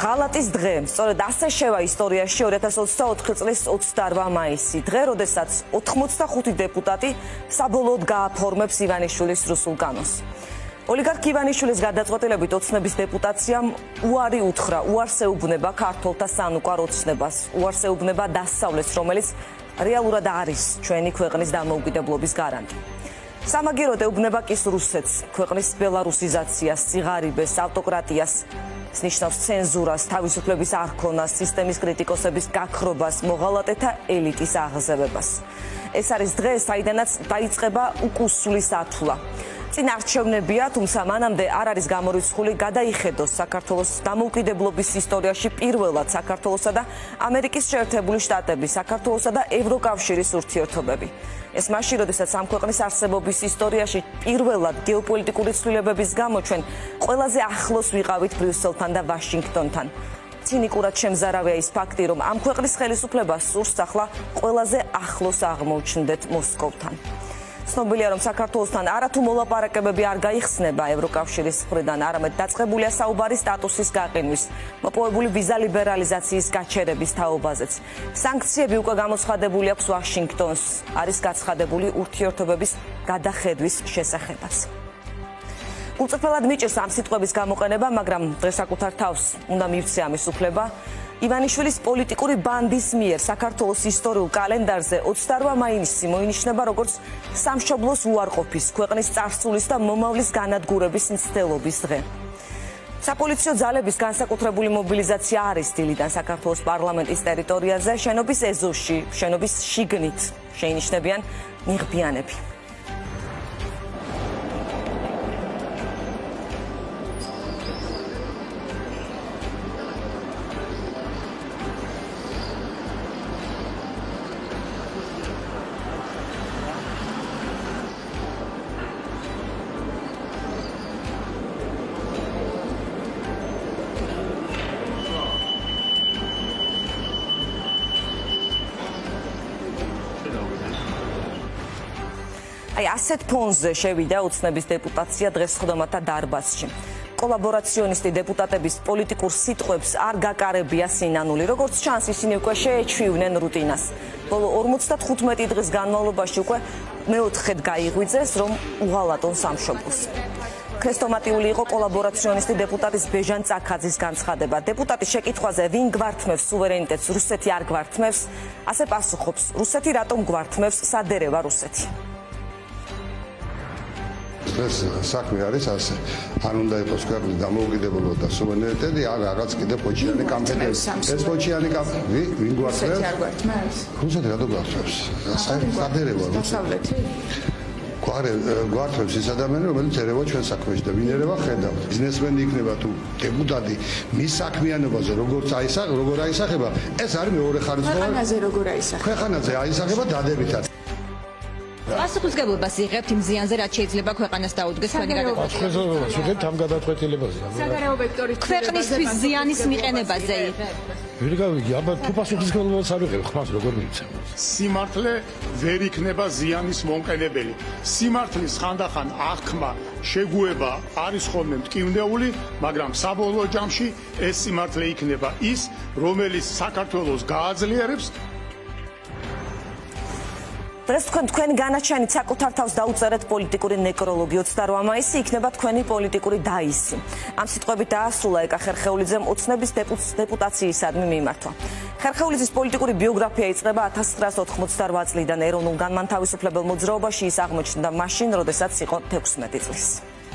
ღალატის დღე. სწორედ ასე შევა ისტორიაში 2024 წლის 28 მაისი. დღე, როდესაც 85 დეპუტატი საბოლოოდ გააფორმებს ივანიშვილის რუსულ კანონს. ოლიგარქ ივანიშვილის გადაწყვეტილებით ოცნების დეპუტაციამ უარი უთხრა, უარს ეუბნება ქართველთა სანუკვარ ოცნებას, უარს ეუბნება დასავლეთს, რომელიც რეალურად არის ჩვენი ქვეყნის დამოუკიდებლობის გარანტი. სამაგიეროდ ეუბნება კი რუსეთს, ქვეყნის ბელარუსიზაციას, ციღარიბეს, ავტოკრატიას, ნიშნავს ცენზურას, თავისუფლების არქონას, სისტემის კრიტიკოსების გაქრობას, მოღალატეთა ელიტის აღზევებას. ეს არის დღე, საიდანაც დაიწყება უკუსლის ათვლა. წინ არჩევნებია, თუმცა მანამდე არ არის გამორიცხული გადაიხედოს საქართველოს დამოუკიდებლობის ისტორიაში პირველად საქართველოსა და ამერიკის შეერთებული შტატების, საქართველოსა და ევროკავშირის ურთიერთობები. ეს მაშინ, როდესაც ამ ქვეყნის არსებობის ისტორიაში პირველად გეოპოლიტიკური ცვლილებების გამო ჩვენ ყველაზე ახლოს ვიყავით ბრიუსელთან და ვაშინგტონთან. ცინიკურად შემზარავია ის ფაქტი, რომ ამ ქვეყნის ხელისუფლებას სურს ახლა ყველაზე ახლოს აღმოჩნდეთ მოსკოვთან. ცნობილია, რომ საქართველოსთან არათუ მოლაპარაკებები არ გაიხსნება ევროკავშირის მხრიდან, არამედ დაწყებულია საუბარი სტატუსის გაყინვის, მოპოვებული ვიზა ლიბერალიზაციის გაჩერების თაობაზეც. სანქციები უკვე გამოცხადებული აქვს ვაშინგტონს, არის გაცხადებული ურთიერთობების გადახედვის შესახებაც. უწრფელად მიჭირს ამ სიტყვების გამოყენება, მაგრამ დღეს საკუთარ თავს უნდა მივცე ამის უფლება. ივანიშვილის პოლიტიკური ბანდის მიერ საქართველოს ისტორიულ კალენდარზე 28 მაისი მოინიშნება როგორც სამშობლოს უარყოფის, ქვეყნის წარსულის და მომავლის განადგურების მცდელობის დღე. საპოლიციო ძალების განსაკუთრებული მობილიზაცია არის დილიდან საქართველოს პარლამენტის ტერიტორიაზე, შენობის ეზოში, შენობის შიგნით შეინიშნებიან ნიღბიანები. ასეთ ფონზე შევიდა ოცნების დეპუტაცია დღეს ხდომათა დარბაზში. კოლაბორაციონისტი დეპუტატების პოლიტიკურ სიტყვებს არ გაკარებია სინანული, როგორც ჩანს, ისინი უკვე შეეჩვივნენ რუტინას. ბოლო 55 დღის განმავლობაში უკვე მეოთხედ გაიღვიძეს, რომ უღალატონ სამშობლოს. ქრესტომატიული იყო კოლაბორაციონისტი დეპუტატის ბეჟან წაქაძის განცხადება. დეპუტატის შეკითხვაზე, ვინ გვართმევს სუვერენიტეტს, რუსეთი არ გვართმევს, ასე პასუხობს, რუსეთი რატომ გვართმევს, სად ერევა რუსეთი. ეს საქმე არის ასე. არ უნდა იყოს ქვეყნის დამოუკიდებლობა და სუვერენიტეტი, ან რაღაც კიდე პოჩიანი კამპანია. ეს პოჩიანი კამპანია, ვინ გვართმევს? რუსეთი რატომ გვართმევს? სად ერევა რუსეთი? გვართმევს ის ადამიანი, რომელიც ერევა ჩვენ საქმეში და ვინ ერევა ხედავთ. ბიზნესმენი იქნება თუ დეპუტატი, მის საქმიანობაზე როგორ აისახება, ეს არის მეორე ხარისხოვანი. ქვეყანაზე როგორ აისახება? ქვეყანაზე აისახება დადებითად. პასუხისგებლობას იღებთ იმ ზიანზე, რაც შეიძლება ქვეყანას დაუდგეს თქვენი გადაწყვეტილება. პასუხისგებლობას იღებთ ამ გადაწყვეტილებაზე. საგარეო ვექტორის ქვეყნისთვის ზიანის მიყენებაზე იღებთ. ვერ გავიგე, აბა თუ პასუხისგებლობას არ ვიღებ, ხმას როგორ მივცემ? სიმართლე ვერ იქნება ზიანის მომყენებელი. სიმართლის ხანდახან აღქმა, შეგუება არის ხოლმე მტკივნეული, მაგრამ საბოლოო ჯამში ეს სიმართლე იქნება ის, რომელიც საქართველოს გააძლიერებს. დღეს თქვენი განაჩენით საკუთარ თავს დაუწერეთ პოლიტიკური ნეკროლოგი 28 მაისი იქნება თქვენი პოლიტიკური დაისი. ამ სიტყვებით დაასრულა ეკა ხერხეულიძემ ოცნების დეპუტაციისადმი მიმართვა. ხერხეულიძის პოლიტიკური ბიოგრაფია იწყება 1988 წლიდან ეროვნულ განმანთავისუფლებელ მოძრაობაში ის აღმოჩნდა მაშინ, როდესაც იყო 16 წლის.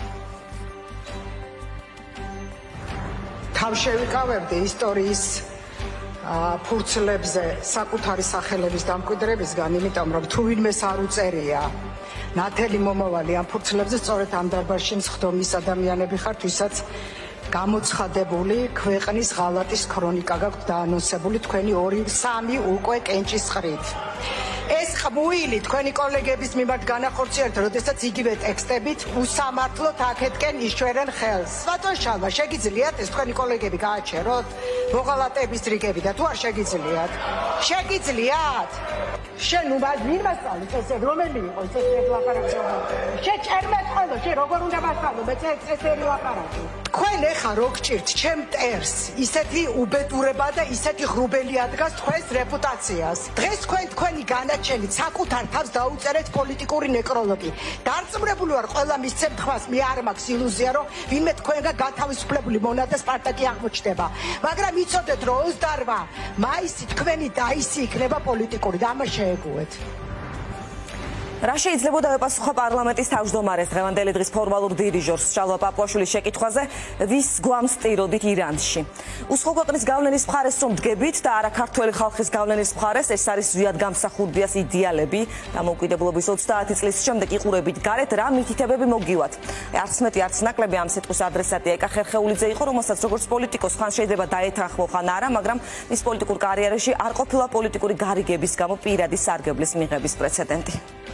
თავშევიკავებდი ისტორიის ფურცლებზე საკუთარი სახელების დამკვიდრებისგან, იმიტომ რომ თუ ვინმეს არ უწერია ნათელი მომავალი ამ ფურცლებზე, სწორედ ამ დარბაზში მსხდომის ადამიანები ხართ, ვისაც გამოცხადებული ქვეყნის ღალატის ქრონიკა გაქვთ დაანონსებული თქვენი 2-3 უკვე კენჭის ხრით. ეს ყმუილი თქვენი კოლეგების მიმართ განახორციელეთ, როდესაც იგივე ტექსტებით უსამართლოდ აქეთკენ იშვერენ ხელს. ბატონ შალვა, შეგიძლიათ ეს თქვენი კოლეგები გააჩეროთ? მოღალატეების რიგები და თუ არ შეგიძლიათ? შეგიძლიათ? შენ ნუ ვინ მასწავლის ესე რომელი იყო ეს ლაპარაკი? შენ ჭერმეთ ხოლო, შენ როგორ უნდა მასწავლო მე წესერი ლაპარაკი? თქვენ ეხა რო გჭირთ ჩემ მტერს ისეთი უბედურება და ისეთი ღრუბელი ადგას თქვენს რეპუტაციას. დღეს თქვენი განაჩენით საკუთარ თავს დაუწერეთ პოლიტიკური ნეკროლოგი. დარწმუნებული ვარ ყველა მისცემ თქვას, მე არ მაქვს ილუზია რომ ვინმე თქვენგან გათავისუფლებული მონადა სპარტაკი აღმოჩნდება. მაგრამ იცოდეთ რომ 28 მაისი თქვენი დაისი იქნება პოლიტიკური და ამას შეეგუეთ. რა შეიძლებოდა ეპასუხა პარლამენტის თავმჯდომარეს დღევანდელი დღის ფორმალურ დირიჟორს შალვა პაპუაშვილის შეკითხვაზე, ვის გვამს ტიროდით ირანში. უსხო ქვეყნის გავლენის მხარეს რომ დგებით და არა ქართველი ხალხის გავლენის მხარეს, ეს არის ზვიად გამსახურდიას იდეალები. დამოუკიდებლობის 30 წლის შემდეგ იყურებით გარეთ, რა მითითებები მოგივათ. არც მეტი არც ნაკლები ამ სიტყვის ადრესატი ეკა ხერხეულიძე იყო, რომელსაც როგორც პოლიტიკოს ხან შეიძლება დაეთანხმო, ხან არა, მაგრამ მის პოლიტიკურ კარიერაში არ ყოფილა პოლიტიკური გარიგების გამო პირადი სარგებლის მიღების პრეცედენტი.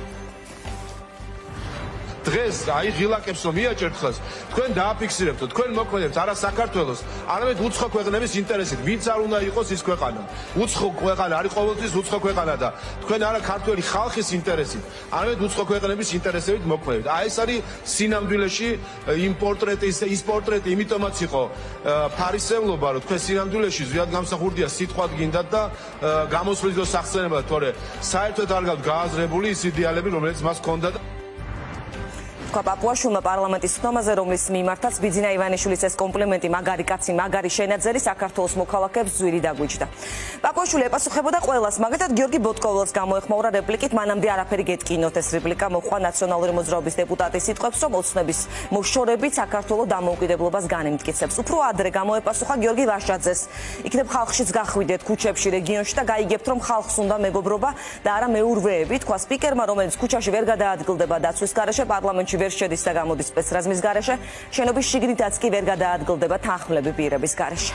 დღეს აი ღილაკებს რომ მიაჭერთ ხას, თქვენ დააფიქსირებთ, თქვენ მოქმედებთ არა საქართველოს, არამედ უცხო ქვეყნების ინტერესით. ვინც არ უნდა იყოს ის ქვეყანა. უცხო ქვეყანა არის ყოველთვის უცხო ქვეყანა და თქვენ არა ქართველი ხალხის ინტერესით, არამედ უცხო ქვეყნების ინტერესებით მოქმედებთ. აი ეს არის სინამდვილეში იმ პორტრეტის ის პორტრეტი, იმიტომაც იყო ფარისევლობა, რომ თქვენ სინამდვილეში ზვიად გამსახურდია სიტყვად გინდათ და გამოსვლიდო სახსენებად, თორე საერთოდ არ გაქვთ გააზრებული ის იდეალები, რომელიც მას ჰქონდა. პაპუაშვილმა პარლამენტის ხდომაზე, რომლის მიმართაც ბიძინა ივანიშვილის ეს კომპლიმენტი მაგარი კაცი, მაგარი შენაძენი საქართველოს მოქალაქეებს ძვირი დაგვიჯდა. პაპუაშვილი ეპასუხებოდა ყველას, მაგალითად გიორგი ბოტკოველს გამოეხმაურა რეპლიკით, მანამდე არაფერი გეტკინოთ. ეს რეპლიკა მოხდა ნაციონალური მოძრაობის დეპუტატის სიტყვებს, რომ ოცნების მოშორებით საქართველოს დამოუკიდებლობას განიმტკიცებს. უფრო ადრე გამოეპასუხა გიორგი ვაშაძეს. იქნებ ხალხშიც გახვიდეთ ქუჩებში, რეგიონში და გაიგებთ, რომ ხალხს უნდა მეგობრობა და არა მეურვეები, თქვა სპიკერმა, რომელიც ქუჩაში ვერ გადაადგილდება დაცვის გარეშე, პარლამენტში ვერ შედის და გამოდის სპეცრაზმის გარეშე, შენობის შიგნითაც კი ვერ გადაადგილდება თანხმლები პირების გარეშე.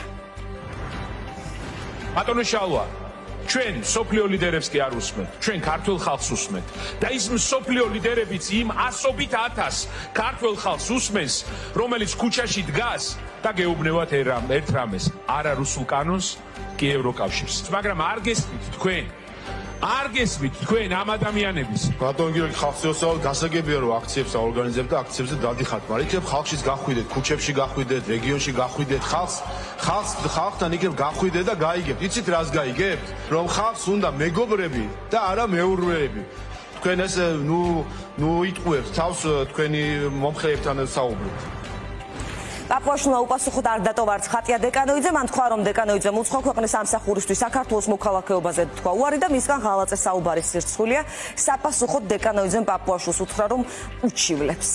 ბატონო შალვა, ჩვენ სოფლიო ლიდერებს კი არ უსმენთ, ჩვენ ქართულ ხალხს უსმენთ და ის სოფლიო ლიდერებიც იმ ასობით 1000 ქართულ ხალხს უსმენს, რომელიც ქუჩაში დგას და გეუბნევათ ერთ რამეს, არა რუსულ კანონს, კი ევროკავშირს. მაგრამ არ გესმით თქვენ არ გესმით თქვენ ამ ადამიანების. ბატონ გიორგი ხალხსეოსავალ გასაგებია რომ აქციებს აორგანიზებთ და აქციებზე დადიხართ, მაგრამ იქნებ ხალხშიც გახვიდეთ, ქუჩებში გახვიდეთ, რეგიონში გახვიდეთ, ხალხთან იქნებ გახვიდეთ და გაიგებთ. იცით რას გაიგებთ? რომ ხალხს უნდა მეგობრები და არა მეურვეები. თქვენ ეს ნუ იტყუებთ თავს თქვენი მომხრეებთან საუბრობთ. პაპუაშვილმა უპასუხოდ არ დატოვა არც ხატია დეკანოიძე, მან თქვა რომ დეკანოიძემ უცხო ქვეყნის სამსახურისთვის საქართველოს მოქალაქეობაზე თქვა უარი და მისგან ღალატე საუბარი სირცხულია. საპასუხოდ დეკანოიძემ პაპუაშვილს უთხრა რომ უჩივლებს.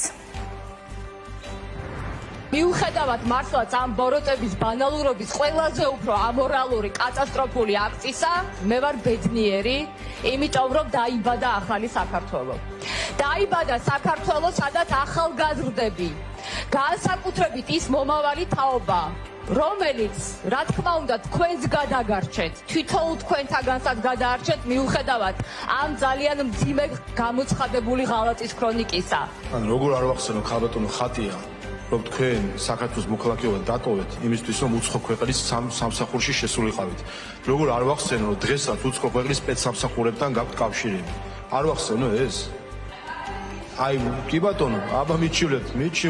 მიუხედავად მართლაც ამ ბოროტების ბანალურობის ყველაზე უფრო ამორალური კატასტროფული აქტისა, მე ვარ ბედნიერი, იმიტომ რომ დაიბადა ახალი საქართველო. დაიბადა საქართველო, სადაც ახალგაზრდები განსაკუთრებით ის მომავალი თაობა, რომელიც, რა თქმა უნდა, თქვენს გადაგარჩეთ, თვითონ თქვენთაგანსაც გადაარჩეთ, მიუხედავად ამ ძალიან მძიმე გამოცხადებული ღალატის ქრონიკისა. როგორ არ ვახსენო ხალბატონო ხატია, რომ თქვენ საქართველოს მოქალაქეობა დატოვეთ იმისთვის, რომ უცხო ქვეყნის სამსახურში შესულიყავით. როგორ არ ვახსენო, რომ დღესაც უცხო ქვეყნის სპეცსამსახურებთან გაქვთ კავშირები. არ ვახსენო ეს? აი, კი ბატონო, აბა მიჩივლეთ.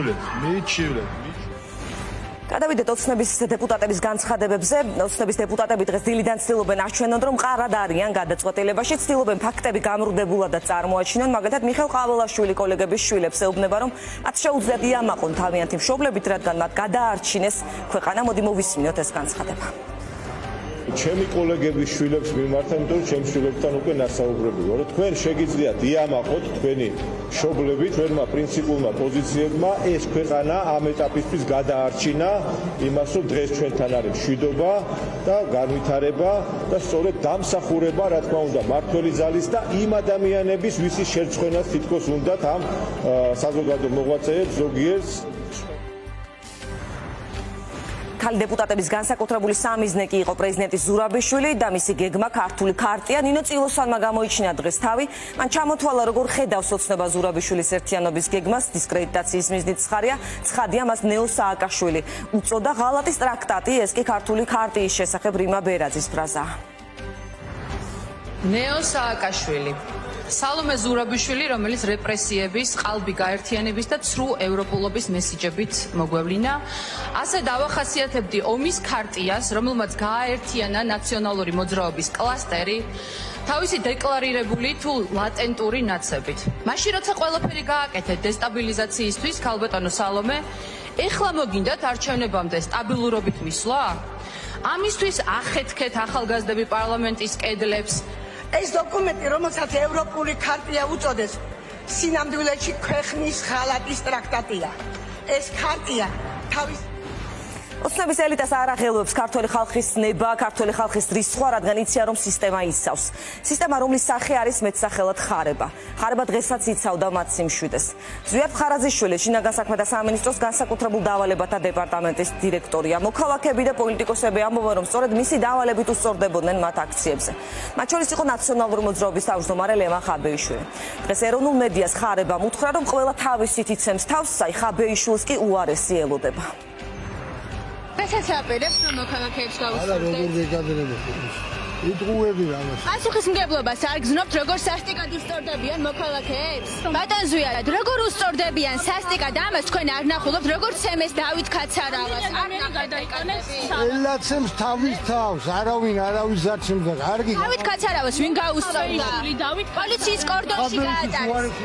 გადავიდეთ ოცნების დეპუტატების განცხადებებზე. ოცნების დეპუტატები დღეს დილიდან ცდილობენ აჩვენონ, რომ მყარად არიან გადაწყვეტილებაში, ცდილობენ ფაქტები გამრუდებულადაც წარმოაჩინონ. მაგალითად, მიხეილ ყაველაშვილი კოლეგების შვილებს ეუბნება, რომ მათ შეუძლიათ იამაყონ თავიანთი მშობლებით, რადგან მათ გადაარჩინეს ქვეყანა. მოდი მოვისმინოთ ეს განცხადება. ჩემი კოლეგების შვილებს მიმართა, იმიტომ რომ ჩემს შვილებთან უკვე ნასაუბრები ვარ. თქვენ შეგიძლიათ იამაყოთ თქვენი მშობლები ჩვენმა პრინციპულმა პოზიციებმა ეს ქვეყანა ამ ეტაპისთვის გადაარჩინა იმას, რომ დღეს ჩვენთან არის მშვიდობა და განვითარება და სწორედ დამსახურება, რა თქმა უნდა, მართველი ძალის და იმ ადამიანების, ვისი შერცხვენას თითქოს უნდათ ამ საზოგადო მოღვაწეებს ზოგიერთს. ქალი დეპუტატების განსაკუთრებული სამიზნე კი იყო პრეზიდენტის ზურაბიშვილი და მისი გეგმა ქართული ქარტია. ნინო წილოსანმა გამოიჩინა დღეს თავი. მან ჩამოთვალა როგორ ხედავს ოცნება ზურაბიშვილის ერთიანობის გეგმას, დისკრედიტაციის მიზნით ცხადია მას ნეო სააკაშვილი უწოდა. ღალატის ტრაქტატი ეს კი ქართული ქარტიის შესახებ რიმა ბერაძის ფრაზაა. ნეო სააკაშვილი სალომე ზურაბიშვილი, რომელიც რეპრესიების, ყალბი გაერთიანების და ცრუ ევროპულობის მესიჯებით მოგვევლინა. ასე დავახასიათებდი ომის ქარტიას, რომელმაც გააერთიანა ნაციონალური მოძრაობის კლასტერი თავისი დეკლარირებული თუ ლატენტური ნაცებით. მაშინ როცა ყველაფერი გააკეთეთ დესტაბილიზაციისთვის, ქალბატონო სალომე, ეხლა მოგინდათ არჩევნებამდე სტაბილურობით მისვლა? ამისთვის ახეთქეთ ახალგაზრდები პარლამენტის კედლებს. ეს დოკუმენტი, რომელსაც ევროპული ქარტია უწოდეს, სინამდვილეში ქვეყნის ღალატის ტრაქტატია. ეს ქარტია თავის ოცნების ელიტას არ აღელვებს ქართული ხალხის ნება, ქართული ხალხის რისხვა, რადგან იციან რომ სისტემა იცავს. სისტემა, რომლის სახე არის მეტსახელად ხარება. ხარება დღესაც იცავდა მათ სიმშვიდეს. ზვიად ხარაზიშვილი, შინაგან საქმეთა სამინისტროს განსაკუთრებულ დავალებათა დეპარტამენტის დირექტორია. მოქალაქეები და პოლიტიკოსები ამბობენ, რომ სწორედ მისი დავალებით უსწორდებოდნენ მათ აქციებზე. მათ შორის იყო ნაციონალური მოძრაობის თავმჯდომარე ლევან ხაბეიშვილი. დღეს ეროვნულ მედიას ხარებამ უთხრა, რომ ყველა თავისით იცემს თავს, აი ხაბეიშვილს კი უარესი ელოდება. რასაც აპირებს რომ მოქალაქეებს გაუსწორდეს? არა, როგორ ვეკადრებოდი. იტყუები რამას. პასუხისმგებლობას არ გზნობთ, როგორ სასტიკად უსწორდებიან მოქალაქეებს? ბატონ ზვიად, როგორ უსწორდებიან სასტიკად ამას თქვენ არ ნახულობთ, როგორ ცემეს დავით კაცარავას? არ გადაიყენებს. ელაცემს თავის თავს, არავის არ ცემს და კარგი. დავით კაცარავას ვინ გაუსწორდა? პოლიციის კორდონში გაატარეს.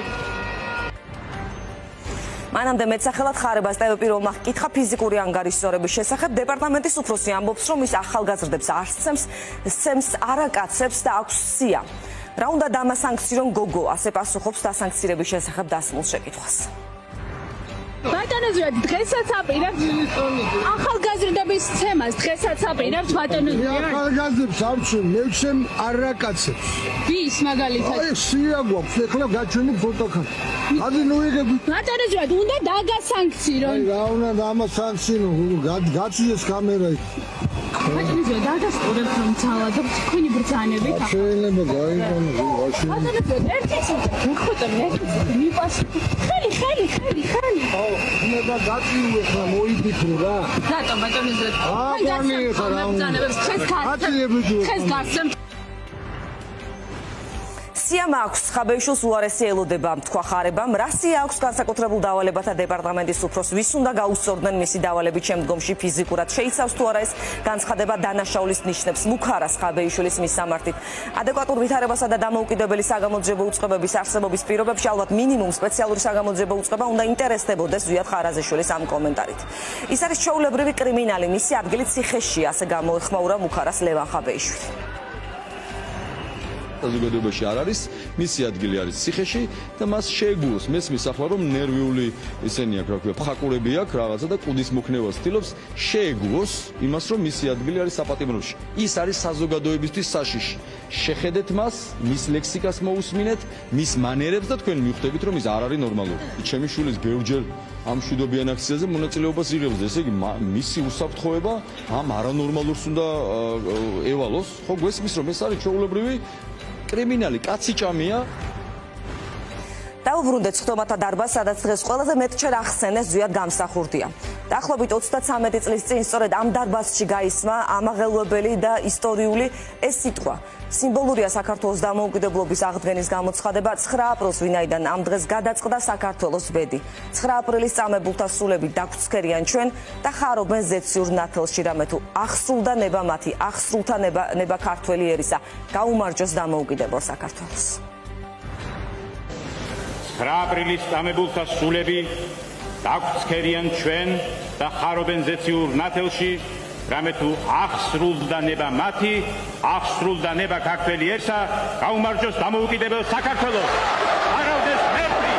მანამდე მეტსახელად ხარებას ტევ-პირველმა ჰკითხა ფიზიკური ანგარიშსწორების შესახებ. დეპარტამენტის უფროსი ამბობს, რომ ის ახალგაზრდებს არ სცემს არაკაცებს და აქვს სია. რა უნდა დამასანქცირონ გოგო, ასე პასუხობს დასანქცირების შესახებ დასმულ შეკითხვას. ბატონო ზვიად, დღესაც აპირებთ ახალგაზრდების ცემას, დღესაც აპირებთ ბატონო ზვიად. ახალგაზრდებს არ ვცემ, მე ვცემ არაკაცებს. ვის მაგალითად? აი სია გვაქვს, ეხლა გაჩვენი ფოტოქარτα. ადი ნუიღები. ბატონო ზვიად, უნდა დაგასანქცირონ. აი რა უნდა დამასანქცირონ, გაწიეს კამერა. ბატონო ზვიად, დაგასტურებთ რომ ძალადობთ თქვენი ბრძანებით. შეიძლება გაიგონო, ვაში. ბატონო ზვიად, ერთი წუთი, გეხუტები, ერთი წუთი, მიპასუხე. ხელი. უნდა გაწიუე ხა მოიფიქრო რა. რატომ ბატონო ზვიად? აკვანი ხა რა უნდა. ხეს გასცემ. სია მაქვს ხაბეიშვილს უარესი ელოდება თქვა ხარებამ. რა სია აქვს განსაკუთრებულ დავალებათა დეპარტამენტის უფროს? ვის უნდა გაუსწორდნენ მისი დავალებით შემდგომში ფიზიკურად? შეიცავს თუ არა ეს განცხადება დანაშაულის ნიშნებს? მუქარას ხაბეიშვილის მისამართით ადეკვატურ ვითარებასა და დამოუკიდებელი საგამოძიებო უწყებების არსებობის პირობებში ალბათ მინიმუმ სპეციალური საგამოძიებო უწყება უნდა ინტერესდებოდეს ზვიად ხარაზიშვილის ამ კომენტარით. ის არის ჩვეულებრივი კრიმინალი, მისი ადგილი ციხეშია, ასე გამოეხმაურა მუქარას ლევან ხაბეიშვილი. საზოგადოებაში არ არის, მისი ადგილი არის ციხეში და მას შეეგუოს. მესმის ახლა რომ ნერვიული ისენი აქვს, რა ქვია, ფხაკურები აქვს რაღაცა და კუდის მოქნევას ცდილობს, შეეგუოს იმას, რომ მისი ადგილი არის საპატიმროში. ის არის საზოგადოებისთვის საშიში. შეხედეთ მას, მის ლექსიკას მოусმინეთ, მის მანერებს და თქვენ მიხვდებით, რომ ის არ არის ნორმალური. ჩემი შვილის ბევრჯერ ამ მშვიდობიან აქციაზე მონაწილეობას იღებს, ესე იგი მისი უსაფრთხოება ამ არანორმალურს უნდა ევალოს. ხო გვესმის რომ ეს არის ჩვეულებრივი კრიმინალი, კაცი ჭამია. დავუბრუნდეთ ხტომათა დარბაზს, სადაც დღეს ყველაზე მეტჯერ ახსენეს ზვიად გამსახურდია. დაახლოებით 33 წლის წინ სწორედ ამ დარბაზში გაისმა ამაღელვებელი და ისტორიული ეს სიტყვა. სიმბოლურია საქართველოს დამოუკიდებლობის აღდგენის გამოცხადება 9 აპრილს, ვინაიდან ამ დღეს გადაწყდა საქართველოს ბედი. 9 აპრილის წამებულთა სულები დაგვცქერიან ჩვენ და ხარობენ ზეციურ ნათელში, რამე თუ აღსრულდა ნება მათი, აღსრულთა ნება ქართველი ერისა. გაუმარჯოს დამოუკიდებელ საქართველოს. 9 აპრილის წამებულთა სულები დაგვცქერიან ჩვენ და ხარობენ ზეციურ ნათელში, რამე თუ აღსრულდა ნება მათი, აღსრულდა ნება ქართველი ერისა, გაუმარჯოს დამოუკიდებელ საქართველოს. არავდეს მერტი.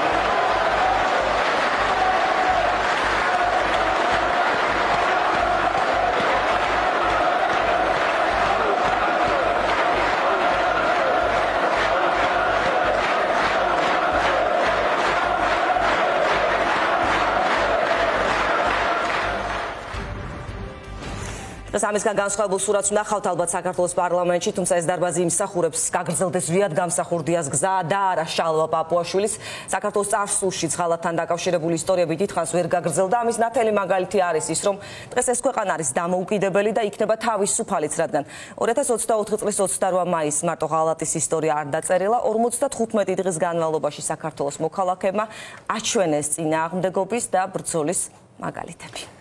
დღეს ამისგან განსხვავებულ სურათს ვნახავთ ალბათ საქართველოს პარლამენტში, თუმცა ეს დარბაზი იმსახურებს გაგრძელდეს ზვიად გამსახურდიას გზა და არა შალვა პაპუაშვილის. საქართველოს წარსულში ცხალათთან დაკავშირებული ისტორიები დიდხანს ვერ გაგრძელდა. ამის ნათელი მაგალითი არის ის, რომ დღეს ეს ქვეყანა არის დამოუკიდებელი და იქნება თავისუფალიც, რადგან 2024 წლის 28 მაისს მარტო ღალატის ისტორია არ დაწერილა, 55 დღის განმავლობაში საქართველოს მოქალაქეებმა აჩვენეს წინააღმდეგობის და ბრძოლის მაგალითები.